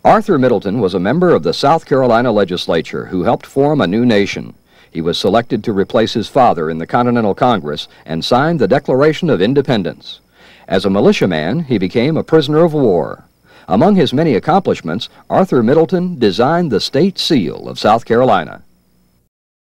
Arthur Middleton was a member of the South Carolina legislature who helped form a new nation. He was selected to replace his father in the Continental Congress and signed the Declaration of Independence. As a militiaman, he became a prisoner of war. Among his many accomplishments, Arthur Middleton designed the state seal of South Carolina.